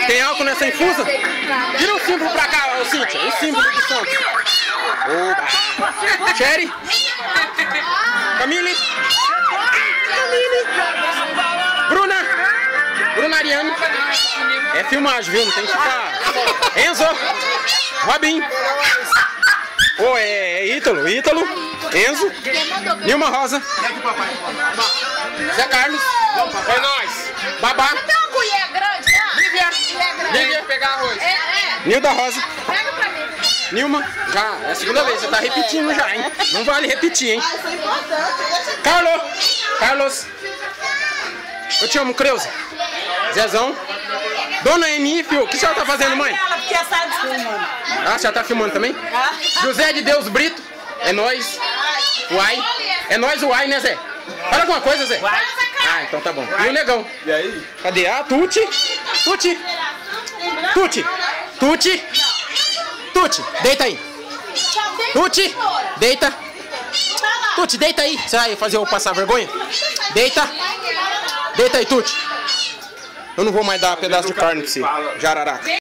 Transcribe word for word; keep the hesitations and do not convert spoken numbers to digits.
Tem álcool nessa infusa? Vira o símbolo pra cá, ô Cíntia. O símbolo de Santos. Oba. Sherry. Camille. Camille. Bruna. Bruna Ariane. É filmagem, viu? Não tem que ficar. Enzo. Robin. Ô, oh, é Ítalo. Ítalo. Enzo. Nilma Rosa. Zé Carlos. É nóis. Babá. Tem uma colher grande, tá? Lívia. Lívia. Pegar arroz. É, é. Nilda Rosa. Pega pra mim. Nilma. Já, é a segunda vez. Você tá repetindo já, hein? Não vale repetir, hein? Carlos. Carlos. Eu te amo, Creuza. Zezão. Dona Emi, filho. O que a senhora tá fazendo, mãe? Ela, porque essa tá filmando. Ah, a senhora tá filmando também? José de Deus Brito. É nóis. Uai. É nóis, uai, né, Zé? Fala alguma coisa, Zé. Ah, então tá bom. E o negão? E aí? Cadê? Ah, Tuti. Tuti. Tuti. Tuti. Tuti. Deita aí. Tuti. Deita. Tuti, deita aí. Você vai fazer eu passar vergonha? Deita. Deita aí, Tuti. Eu não vou mais dar um pedaço de carne pra você. Jararaca.